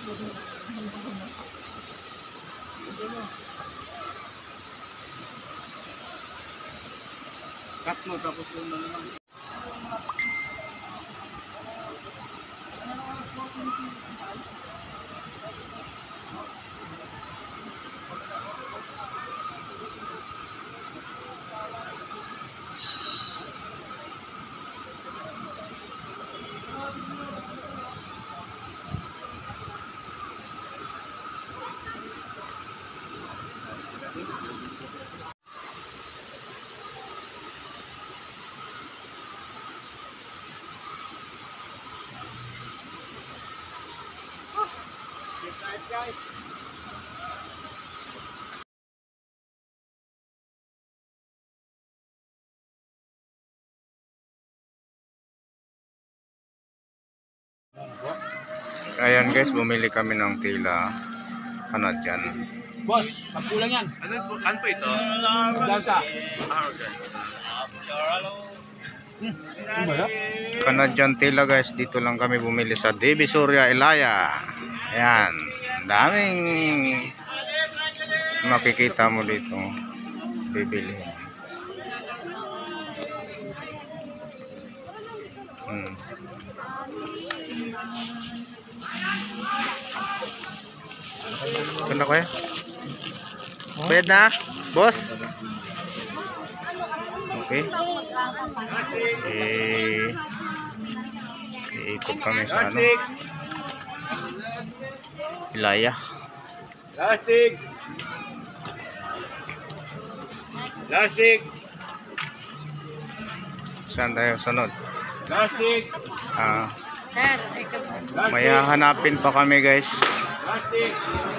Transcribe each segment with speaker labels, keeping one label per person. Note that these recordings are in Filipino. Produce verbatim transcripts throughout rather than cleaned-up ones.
Speaker 1: Cut mo tapos yung naman. Guys.
Speaker 2: Ayan guys, bumili kami ng tila Canadian.
Speaker 1: Boss, sampu lang yan.
Speaker 2: Ano po, ano po ito?
Speaker 1: Dansa.
Speaker 2: Ah, okay.
Speaker 1: Hmm, ano ba yan?
Speaker 2: Canadian tila guys, dito lang kami bumili sa Divisoria, Ilaya. Ayan, daming makikita mo dito bibili. Hmm. Ganda ko eh. Bayad na, boss. Okay. Eh, iikot kami sa ano, Ilaya.
Speaker 1: Plastic. Plastic.
Speaker 2: Saan tayo sunod?
Speaker 1: Plastic.
Speaker 2: Ah, may hahanapin pa kami guys.
Speaker 1: Plastic.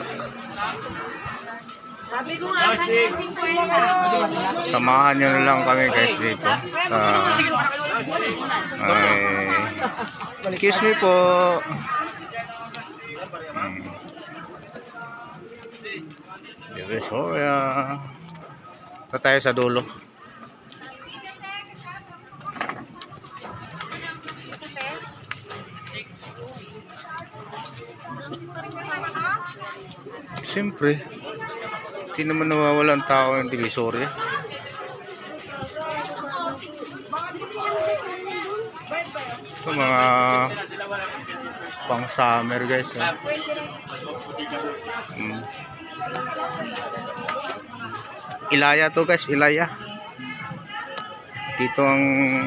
Speaker 3: Sabi ko nga kanina fifty.
Speaker 2: Samahan nyo na lang kami guys dito. Uh, ay, excuse me po. Hmm. Divisoria. Ito tayo sa dulo. Siyempre, hindi naman nawawalan tao ng Divisoria. Ito mga pang summer guys. Eh. Hmm. Ilaya to guys, Ilaya. Dito ang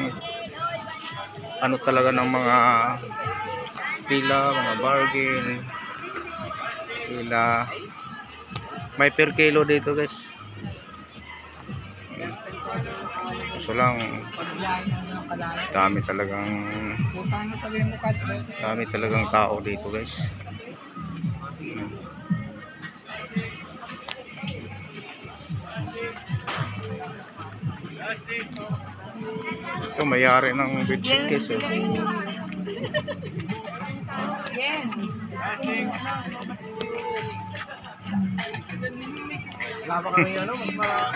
Speaker 2: ano talaga ng mga pila, mga bargain. Pila. May per kilo dito guys. So lang dami talagang dami talagang tao dito guys. Ito mayari ng bedsheet guys. Oh.
Speaker 1: Wala pa kami ano, para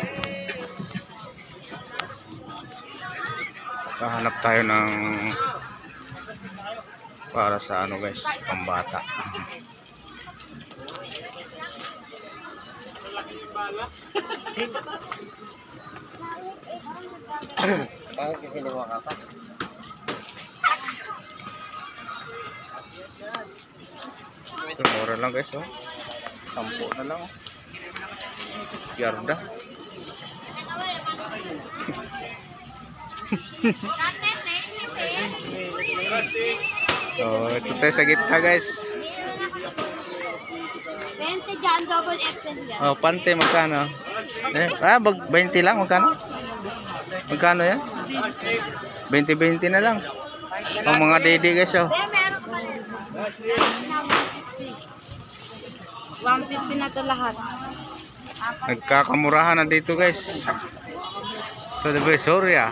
Speaker 2: Kahanap tayo ng para sa ano guys, pambata.
Speaker 1: bakit kasi liwa ka pa?
Speaker 2: Ito mura lang guys, oh. Sampo na lang. Oh. Yarda. Oh, ito tayo sa gitna guys.
Speaker 3: twenty dyan, double X L yan.
Speaker 2: Oh, pante magkano? Eh, ah, twenty lang magkano? Magkano yan? twenty twenty na lang. Ang mga dede guys, oh.
Speaker 3: Eh, meron ka rin. one fifty na to lahat.
Speaker 2: Nagkakamurahan na dito guys. Sa Divisoria.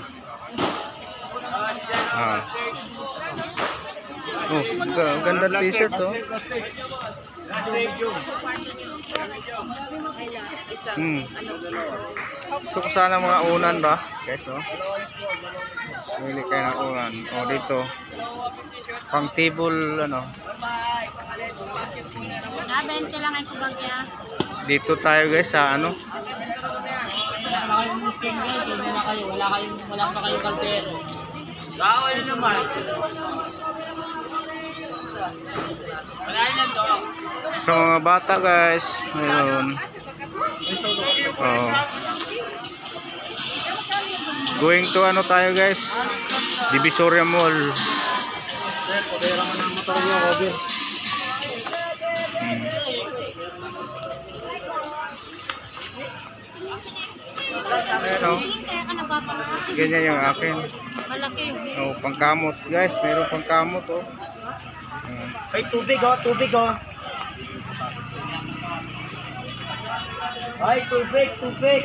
Speaker 2: Ah. Oh, ganda t-shirt oh. Hmm. Gusto ko sana mga unan ba? Guys, oh. Pili kayo ng unan. Oh, dito. Pang table, ano.
Speaker 3: twenty lang ay kubagya.
Speaker 2: Dito tayo guys sa ano.
Speaker 4: Wala na kayong musking guys, wala na kayo, wala kayong, wala pa kayong kaldero.
Speaker 1: Bawal na naman. Wala yan to.
Speaker 2: Sa mga bata guys, mayroon. Oh. Going to ano tayo guys? Divisoria Mall.
Speaker 4: Sir, pagkira mo ng motor niyo, Robin.
Speaker 2: Hmm. Ayan o.
Speaker 3: Kaya ka nagpapalaki.
Speaker 2: Ganyan yung akin.
Speaker 3: Malaki.
Speaker 2: Oh, pangkamot guys, mayroon pangkamot oh. Ayan.
Speaker 4: Ay, tubig oh, tubig oh. Ay, tubig, tubig.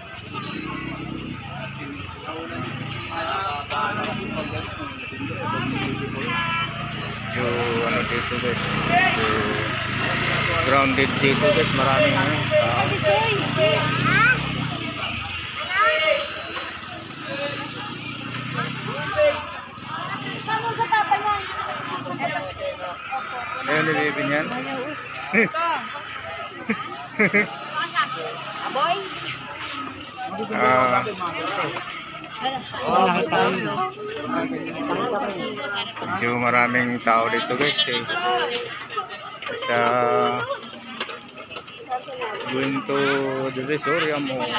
Speaker 2: Yung ano dito guys. Yung grounded dito guys, maraming ano. tao. Ayun, nilibin yan. Ah, medyo maraming tao dito guys eh. Sa going to Divisoria Mall.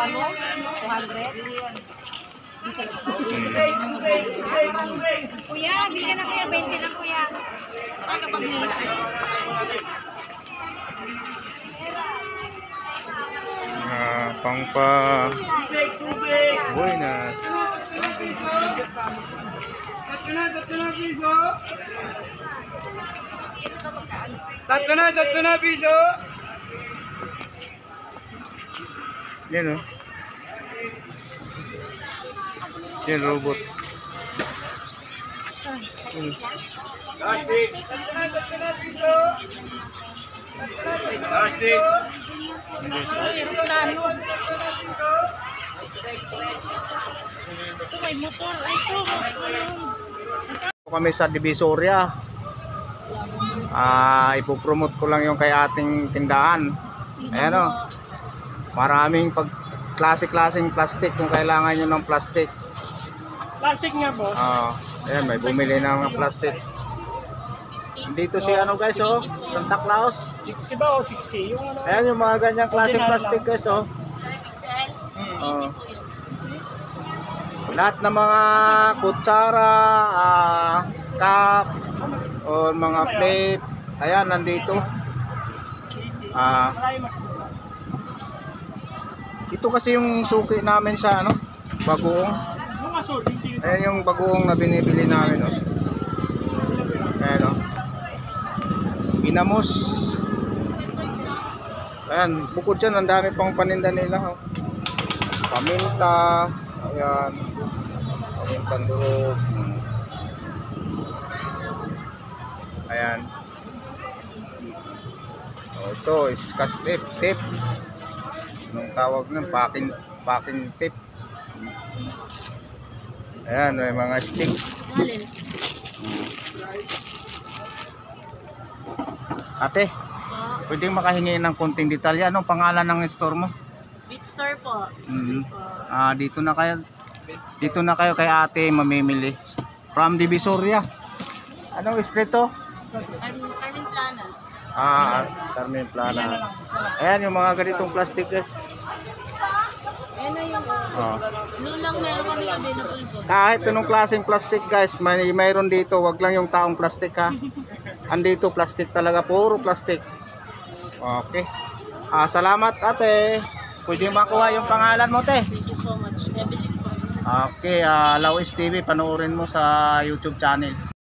Speaker 2: Hmm.
Speaker 3: Kuya, bigyan na kuya, twenty lang kuya. Ano pag
Speaker 2: Ah, pangpa buenas.
Speaker 1: Tatlo na, tatlo na, piso.
Speaker 2: Yan oh. Yan robot. Hmm.
Speaker 1: Plastic. Plastic.
Speaker 3: aeroplano. Ito may motor. Ay, ito.
Speaker 2: Kami sa Divisoria. Ah, ipopromote ko lang yung kay ating tindahan. Ayan oh. Maraming pag klase-klaseng plastic kung kailangan nyo ng plastic.
Speaker 4: Plastic nga po.
Speaker 2: Ah, ayan, may bumili ng mga plastic. Dito si ano guys oh, Santa Claus.
Speaker 4: sixty ba o sixty? Yung ano?
Speaker 2: Ayan yung mga ganyang klaseng plastic guys oh. Oh. Lahat ng mga kutsara, ah, cup, o mga plate, ayan nandito. Ah, ito kasi yung suki namin sa ano, bagoong.
Speaker 4: Yung aso, hindi.
Speaker 2: Ayan yung bagoong na binibili namin oh. Ayan oh. Pinamos. Ayan, bukod dyan, ang dami pang paninda nila oh. Paminta, ayan, pamintang durog. Ayan. Oh, ito is cash tip, tip. Anong tawag nun? Packing, packing tip. Ayan, may mga stick.
Speaker 3: Alin?
Speaker 2: Ate,
Speaker 3: Po.
Speaker 2: pwedeng makahingi ng konting detalye. Anong pangalan ng store mo?
Speaker 3: Beat store po.
Speaker 2: Mhm. Ah, dito na kayo. Dito na kayo kay ate mamimili. From Divisoria. Anong street to?
Speaker 3: Carmen Carmen Planas.
Speaker 2: Ah, Carmen Planas. Ayan yung mga ganitong plastic guys.
Speaker 3: Ayan na yung
Speaker 2: Oh.
Speaker 3: blue lang meron kami available po.
Speaker 2: Kahit anong klaseng plastic guys, may mayroon dito, wag lang yung taong plastic ha. Andito plastic talaga, puro plastic. Okay. Ah, salamat ate. Pwede makuha yung pangalan mo te.
Speaker 3: Thank you so much. Evelyn po.
Speaker 2: Okay, ah, Lawis T V panoorin mo sa YouTube channel.